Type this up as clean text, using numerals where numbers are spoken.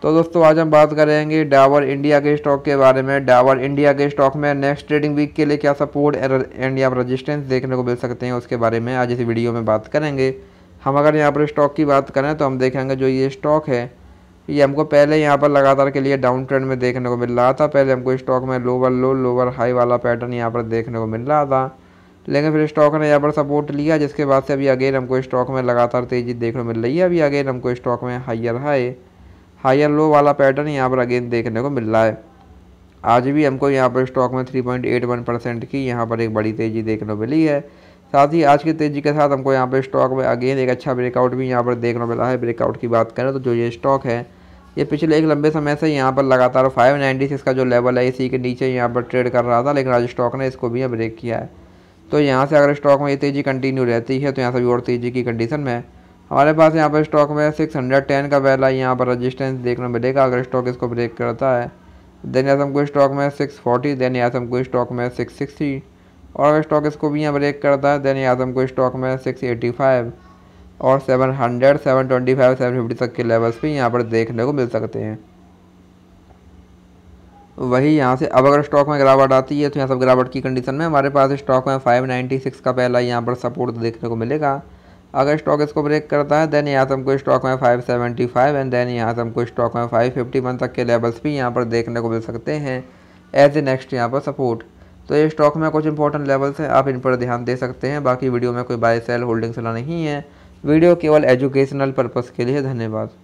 तो दोस्तों आज हम बात करेंगे डाबर इंडिया के स्टॉक के बारे में। डाबर इंडिया के स्टॉक में नेक्स्ट ट्रेडिंग वीक के लिए क्या सपोर्ट एंड यहाँ पर रजिस्टेंस देखने को मिल सकते हैं, उसके बारे में आज इस वीडियो में बात करेंगे। हम अगर यहाँ पर स्टॉक की बात करें तो हम देखेंगे जो ये स्टॉक है ये हमको पहले यहाँ पर लगातार के लिए डाउन ट्रेंड में देखने को मिल रहा था। पहले हमको स्टॉक में लोअर लो लोअर हाई वाला पैटर्न यहाँ पर देखने को मिल रहा था, लेकिन फिर स्टॉक ने यहाँ पर सपोर्ट लिया, जिसके बाद से अभी अगेन हमको स्टॉक में लगातार तेज़ी देखने को मिल रही है। अभी अगेन हमको स्टॉक में हायर लो वाला पैटर्न यहाँ पर अगेन देखने को मिल रहा है। आज भी हमको यहाँ पर स्टॉक में 3.81% की यहाँ पर एक बड़ी तेज़ी देखने को मिली है। साथ ही आज की तेज़ी के साथ हमको यहाँ पर स्टॉक में अगेन एक अच्छा ब्रेकआउट भी यहाँ पर देखने को मिला है। ब्रेकआउट की बात करें तो जो ये स्टॉक है ये पिछले एक लंबे समय से यहाँ पर लगातार 596 का जो लेवल है इसी के नीचे यहाँ पर ट्रेड कर रहा था, लेकिन आज स्टॉक ने इसको भी ब्रेक किया है। तो यहाँ से अगर स्टॉक में ये तेज़ी कंटिन्यू रहती है तो यहाँ से भी और तेज़ी की कंडीशन में हमारे पास यहाँ पर स्टॉक में 610 का पहला यहाँ पर रजिस्टेंस देखने को मिलेगा। अगर स्टॉक इसको ब्रेक करता है देन यहाँ से हमको स्टॉक में 640, देन यहाँ से हमको स्टॉक में 660, और अगर स्टॉक इसको भी यहाँ ब्रेक करता है देन यहाँ से हमको स्टॉक में 685 और 700, 725, 750 तक के लेवल्स भी यहाँ पर देखने को मिल सकते हैं। वही यहाँ से अब अगर स्टॉक में गिरावट आती है तो यहाँ सब गिरावट की कंडीशन में हमारे पास स्टॉक में 596 का पहला यहाँ पर सपोर्ट देखने को मिलेगा। अगर स्टॉक इसको ब्रेक करता है देन यहाँ से हमको स्टॉक में 575 एंड देन यहाँ से हमको स्टॉक में 551 तक के लेवल्स भी यहाँ पर देखने को मिल सकते हैं एज ए नेक्स्ट यहाँ पर सपोर्ट। तो ये स्टॉक में कुछ इंपॉर्टेंट लेवल्स हैं, आप इन पर ध्यान दे सकते हैं। बाकी वीडियो में कोई बाय सेल होल्डिंग सलाह नहीं है, वीडियो केवल एजुकेशनल पर्पज़ के लिए। धन्यवाद।